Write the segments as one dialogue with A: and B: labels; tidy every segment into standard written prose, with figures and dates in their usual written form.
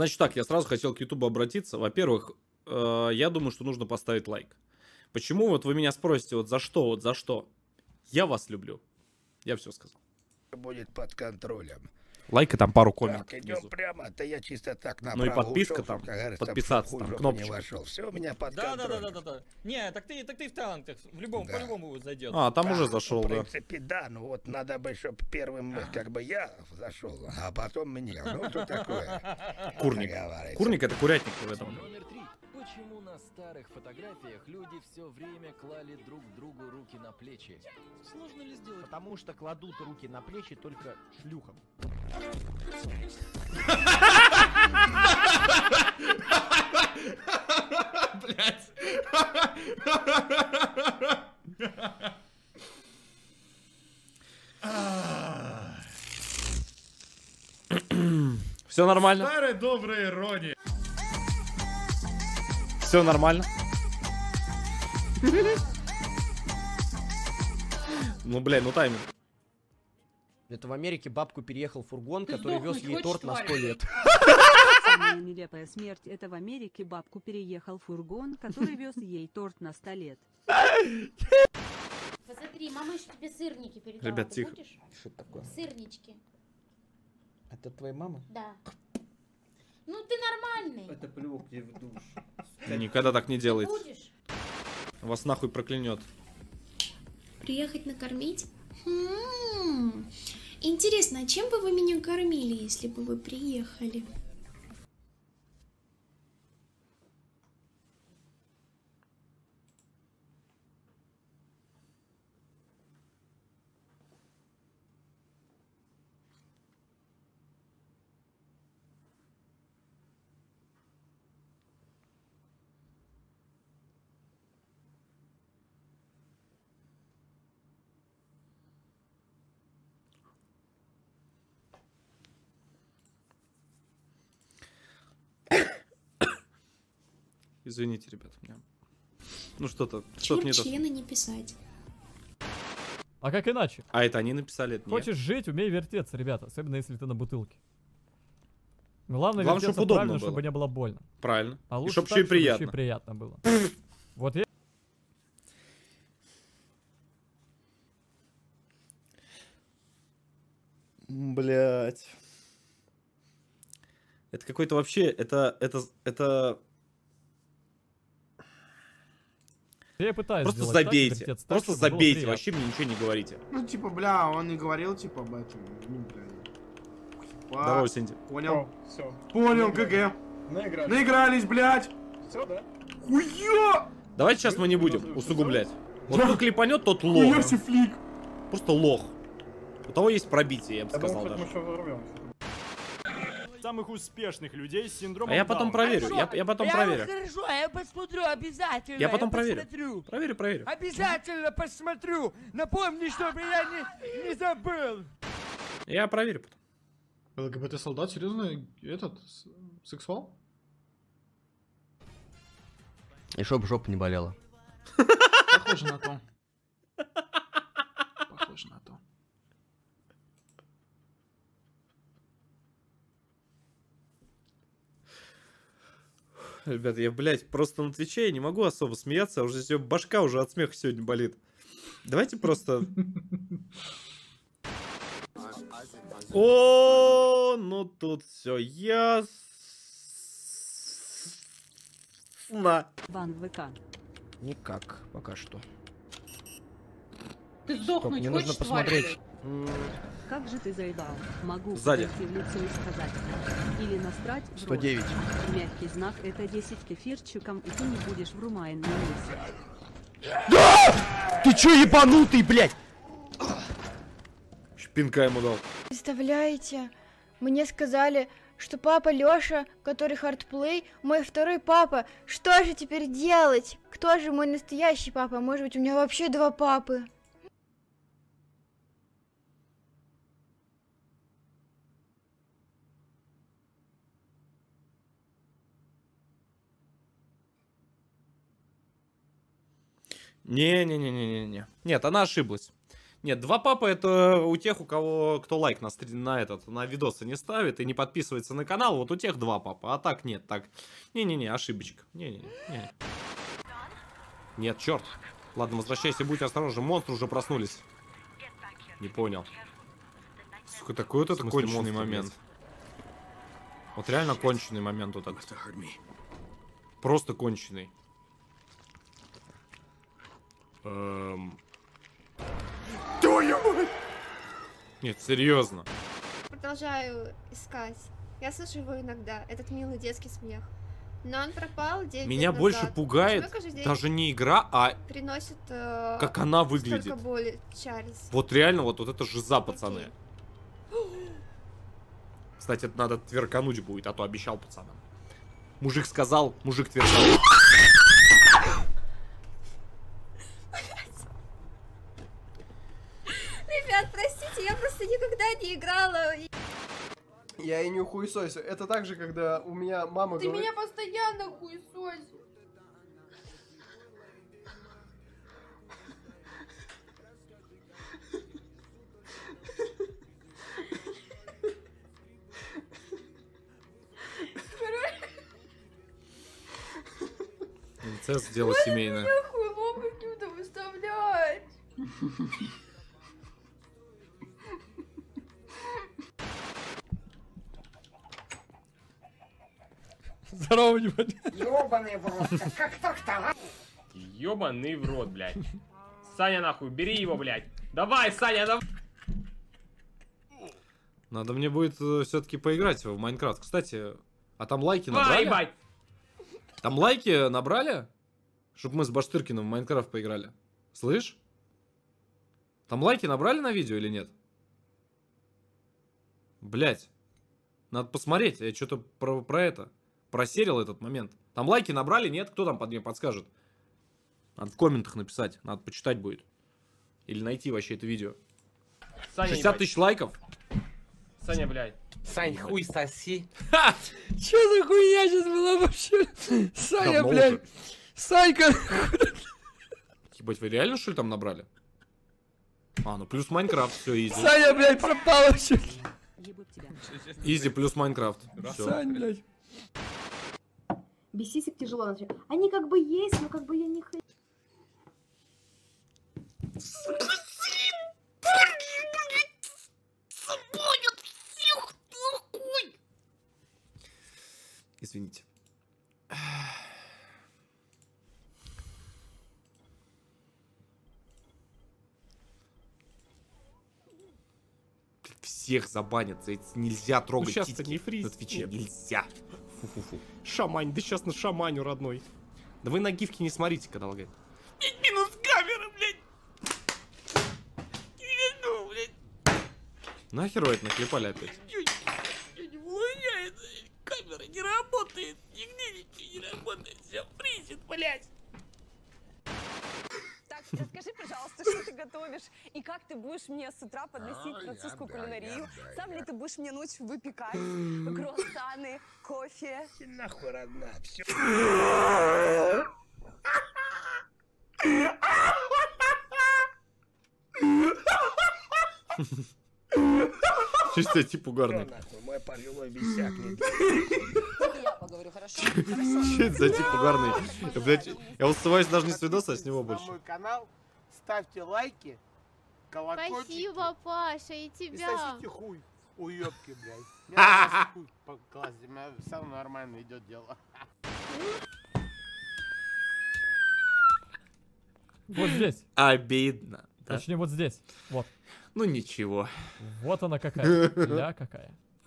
A: Значит так, я сразу хотел к Ютубу обратиться. Во-первых, я думаю, что нужно поставить лайк. Почему? Вот вы меня спросите, вот за что, вот за что? Я вас люблю. Я все сказал.
B: Будет под контролем.
A: Лайк и там пару комментов
B: Так, идем
A: внизу.
B: прямо, то я чисто так направо
A: Ну и подписка
B: ушел,
A: там,
B: как говорится,
A: подписаться
B: чтобы
A: там,
B: хуй
A: кнопочка.
B: не вошел. Все у меня под
C: Да.
B: контролем.
C: Не, так ты в талантах, в любом,
B: Да.
C: по-любому зайдет.
A: А, там уже зашел,
B: В
A: да.
B: принципе, да, ну вот надо бы, чтобы первым, как бы я зашел, а потом мне. Ну, что такое?
A: Курник.
B: Как говорится.
A: Курник это курятник в этом.
D: Номер 3. Почему на старых фотографиях люди все время клали друг другу руки на плечи? Сложно ли сделать?
E: Потому что кладут руки на плечи только шлюхам.
A: Блять. Все нормально?
F: Старая добрая ирония.
A: Все нормально? Ну, блядь, ну тайминг.
E: Это в Америке бабку переехал фургон, который вез ей торт на 100 лет.
G: Самая нелепая смерть — это в Америке бабку переехал фургон, который вез ей торт на 100 лет.
H: Посмотри, мама еще тебе сырники передала.
A: Ребят,
H: Ты
A: тихо.
H: будешь?
E: Что это такое?
H: Сырнички.
E: Это твоя мама?
H: Да. Ну ты нормальный.
F: Это плюк ей в душ.
A: Никогда так не делайте.
H: Будешь?
A: Вас нахуй проклянет.
I: Приехать накормить? Интересно, а чем бы вы меня кормили, если бы вы приехали?
A: Извините, ребят, у меня. Ну что-то
I: Чего
A: не то.
I: члены не писать?
C: А как иначе?
A: А это они написали, это не я.
C: Хочешь жить, умей вертеться, ребята. Особенно если ты на бутылке. Главное,
A: Главное,
C: вертеться
A: чтоб удобно
C: правильно,
A: было.
C: чтобы не было больно.
A: Правильно.
C: А
A: И
C: лучше
A: чтоб
C: так,
A: еще и
C: чтобы еще
A: приятно.
C: и приятно было. Вот я...
A: Блять. Это какой-то вообще, это...
C: Я и пытаюсь
A: Просто
C: сделать так,
A: забейте.
C: вертеться так,
A: Просто
C: чтобы было
A: забейте,
C: приятно.
A: вообще мне ничего не говорите.
F: Ну, типа, бля, он и говорил, типа, об этом. Ну, бля.
A: Здорово, Синди.
F: Понял.
J: Все.
F: Понял, ГГ.
J: Наиграли.
F: Наигрались, блядь.
J: Все, да?
F: Хуя!
A: Давайте сейчас мы не будем усугублять. Вот кто клепанет, тот лох.
F: Хуя флик.
A: Просто лох. У того есть пробитие, я бы
J: Я думал,
A: сказал
J: что мы
A: даже.
J: еще ворвемся.
K: Самых успешных людей с синдромом
A: А я потом
K: Дауна.
A: проверю, я потом проверю.
L: Хорошо, я посмотрю обязательно.
A: Я потом проверю.
L: Посмотрю.
A: Проверю.
L: Обязательно посмотрю. Напомни, чтобы я не забыл.
A: Я проверю потом.
F: ЛГБТ-солдат, серьезно, этот, сексуал?
E: И чтоб жопа не болела.
F: Похоже на то. Похоже на то.
A: Ребят, я, блядь, просто на Твиче я не могу особо смеяться, а уже все, башка уже от смеха сегодня болит. Давайте просто... О, ну тут все ясно.
G: Ван ВК.
E: Никак, пока что.
H: Ты
E: Стоп,
H: сдохнуть
E: мне
H: хочешь,
E: нужно посмотреть.
G: Как же ты заебал? Могу
A: Сзади.
G: подойти в лицо и сказать. Или насрать в рот.
E: 109.
G: Мягкий знак — это 10 кефирчиком, и ты не будешь в Румайн на месяц.
E: Ты чё ебанутый, блядь?
A: Шпинка ему дал.
I: Представляете, мне сказали, что папа Лёша, который хардплей, мой второй папа. Что же теперь делать? Кто же мой настоящий папа? Может быть, у меня вообще два папы?
A: Не-не-не-не-не-не. Нет, она ошиблась. Нет, 2 папы это у тех, у кого кто лайк на видосы не ставит и не подписывается на канал, вот у тех 2 папа, а так нет, так. Не-не-не, ошибочка. Не-не-не. Нет, черт. Ладно, возвращайся, будь осторожен, монстры уже проснулись. Не понял. Сука, такой вот это конченый момент. Вот реально конченый момент вот этот. Просто конченый. Нет, серьезно.
J: Продолжаю искать. Я слышу его иногда, этот милый детский смех. Но он пропал 9
A: Меня
J: лет
A: больше
J: назад.
A: пугает
J: Почему каждый день
A: даже не игра, а
J: приносит,
A: как она выглядит.
J: столько боли, Чарльз.
A: Вот реально, вот это жиза, пацаны. Кстати, это надо тверкануть будет, а то обещал пацанам. Мужик сказал, мужик тверканул.
J: Ребят, простите, я просто никогда не играла.
M: Я и не хуесосю. Это так же, когда у меня мама
J: Ты
M: говорит...
J: меня постоянно хуесосишь.
A: Инцест — дело семейное.
J: Я хуйло каким-то выставлять.
C: Здорово, ебать.
B: Ёбаный в рот, как так-то?
N: Ёбаный в рот, блядь. Саня, нахуй, бери его, блядь. Давай, Саня, давай.
A: Надо мне будет все-таки поиграть в Майнкрафт. Кстати, а там лайки набрали?
N: Ебать.
A: Там лайки набрали? Чтобы мы с Баштыркиным в Майнкрафт поиграли. Слышь? Там лайки набрали на видео или нет? Блять. Надо посмотреть. Я что-то про это. Просерил этот момент. Там лайки набрали, нет? Кто там мне подскажет? Надо в комментах написать. Надо почитать будет. Или найти вообще это видео.
N: Саня,
A: 60
N: ебать.
A: тысяч лайков.
N: Саня, блядь.
O: Сань, хуй соси.
E: Чё за хуйня сейчас была вообще? Саня,
A: Давно
E: блядь.
A: уже.
E: Санька.
A: Ебать, вы реально что ли там набрали? А, ну плюс Майнкрафт, все, изи.
E: Саня, блядь, пропал вообще.
A: Изи плюс Майнкрафт. Всё.
E: Сань, блядь.
P: Без сисек тяжело начать. Они как бы есть, но как бы я не хочу.
A: Извините. Всех забанят, за это нельзя трогать.
N: Ну, щас
A: титьки
N: не фриз.
A: на Твиче.
N: Нет.
A: Нельзя. Фу-фу-фу.
N: Шамань, да сейчас на шаманю, родной.
A: Да вы на гифки не смотрите, когда лагает.
N: Минус камера, блядь. Ну, блядь.
A: Нахер вы это наклепали опять?
N: Не получается. Камера не работает. Нигде ничего не работает. Все фризит, блядь.
Q: Так, скажи, пожалуйста, что ты готовишь? И как ты будешь мне с утра подносить французскую кулинарию? Сам ли ты будешь мне ночью выпекать круассаны, кофе?
B: Нахуй, родная, все.
A: Чисто тип угарный.
B: Мой пожилой висяк не
Q: Я поговорю, хорошо?
A: Что это за тип угарный? Да, блядь, я устываюсь даже не с видоса, а с него больше.
R: На мой канал, ставьте лайки, колокольчик.
J: Спасибо, Паша, и
R: И
J: тебя.
R: сосите хуй, уёбки, блядь. У меня хуй по классе, у меня самое нормально идет дело.
C: Вот здесь.
A: Обидно. Да?
C: Точнее, вот здесь. Вот.
A: Ну ничего.
C: Вот она какая. Ля какая.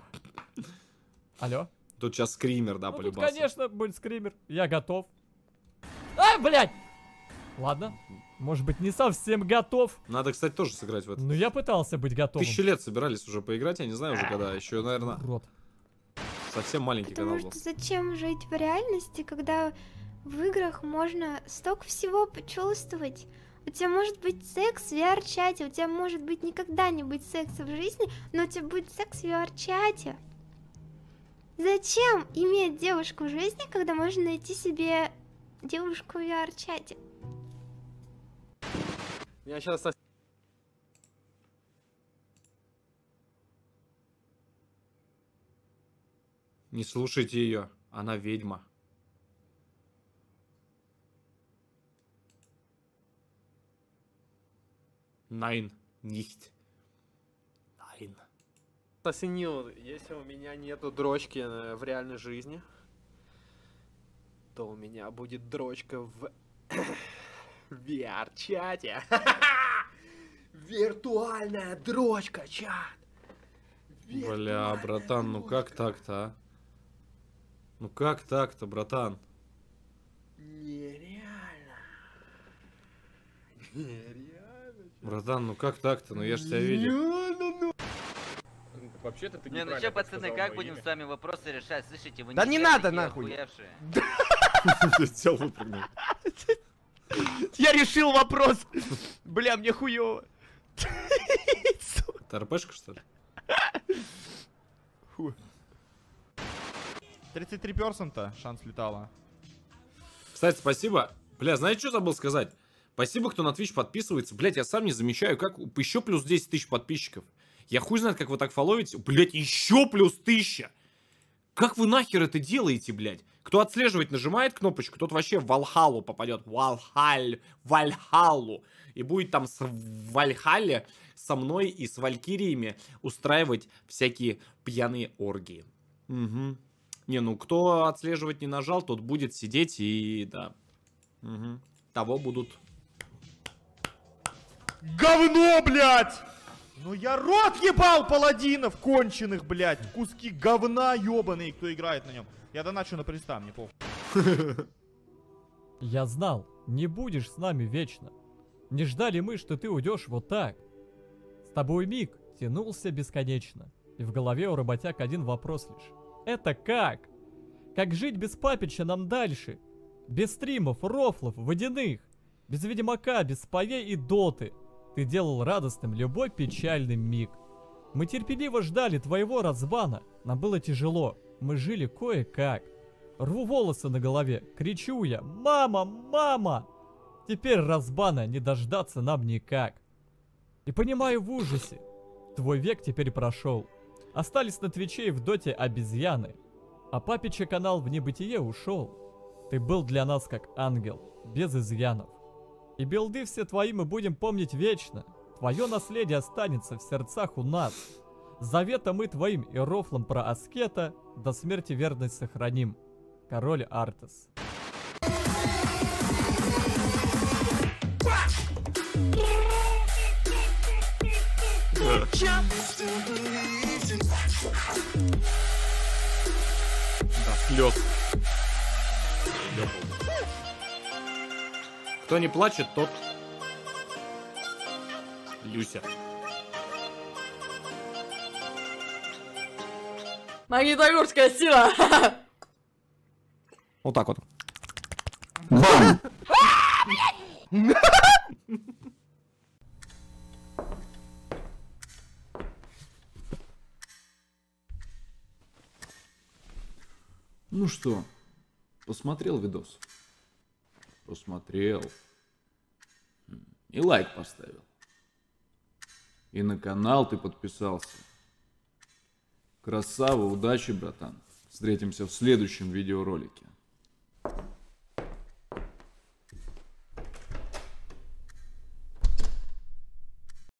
C: Алло?
A: Тут сейчас скример, да,
C: Ну, тут,
A: полюбас.
C: конечно, будет скример. Я готов. А, блядь! Ладно. Может быть, не совсем готов.
A: Надо, кстати, тоже сыграть в это.
C: Ну, я пытался быть готовым.
A: 1000 лет собирались уже поиграть, я не знаю уже когда. Еще, наверное, совсем маленький канал
I: Потому
A: был.
I: что зачем жить в реальности, когда в играх можно столько всего почувствовать? У тебя может быть секс в VR-чате, у тебя может быть никогда не быть секса в жизни, но у тебя будет секс в VR-чате. Зачем иметь девушку в жизни, когда можно найти себе девушку в VR-чате?
O: Меня сейчас
A: Не слушайте ее, она ведьма. Nein, nicht. Nein.
S: Осенил, если у меня нету дрочки в реальной жизни, то у меня будет дрочка в VR-чате. Виртуальная дрочка, чат.
A: Бля, братан, ну как так-то, а? Ну как так-то, братан?
S: Нереально. Нереально.
A: Братан, ну как так-то? Ну я ж тебя видел.
T: Вообще-то ты
U: не, ну что, пацаны, как будем с вами вопросы решать? Слышите, вы
E: Да не надо, нахуй. Я решил вопрос. Бля, мне хуёво.
A: ТРПшка, что ли?
V: 33% шанс летала.
A: Кстати, спасибо. Бля, знаете, что забыл сказать? Спасибо, кто на Twitch подписывается. Блять, я сам не замечаю, как еще плюс 10 тысяч подписчиков. Я хуй знает, как вы так фоловите. Блять, еще плюс 1000. Как вы нахер это делаете, блядь? Кто отслеживать нажимает кнопочку, тот вообще в Вальхалу попадет. Вальхалу. И будет там в Вальхале со мной и с валькириями устраивать всякие пьяные оргии. Угу. Не, ну кто отслеживать не нажал, тот будет сидеть и да. Угу. Того будут.
V: Говно, блядь! Ну я рот ебал паладинов конченых, блядь. Куски говна ебаные, кто играет на нем. Я доначу на приста, мне похуй.
C: Я знал, не будешь с нами вечно. Не ждали мы, что ты уйдешь вот так. С тобой миг тянулся бесконечно. И в голове у работяг один вопрос лишь. Это как? Как жить без папича нам дальше? Без стримов, рофлов, водяных. Без ведьмака, без павей и доты. Ты делал радостным любой печальный миг. Мы терпеливо ждали твоего разбана. Нам было тяжело. Мы жили кое-как. Рву волосы на голове. Кричу я: «Мама! Мама!» Теперь разбана не дождаться нам никак. И понимаю в ужасе. Твой век теперь прошел. Остались на Твиче и в Доте обезьяны. А папича канал в небытие ушел. Ты был для нас как ангел, без изъянов. И билды все твои мы будем помнить вечно. Твое наследие останется в сердцах у нас. Завета мы твоим и рофлом про аскета до смерти верность сохраним. Король Артес.
A: Да, слез. Кто не плачет, тот Люся.
W: Магнитогорская сила.
A: Вот так вот.
X: Ну что, посмотрел видос? Посмотрел. И лайк поставил. И на канал ты подписался. Красава, удачи, братан. Встретимся в следующем видеоролике.